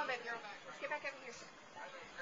on, baby girl. Let's get back over here.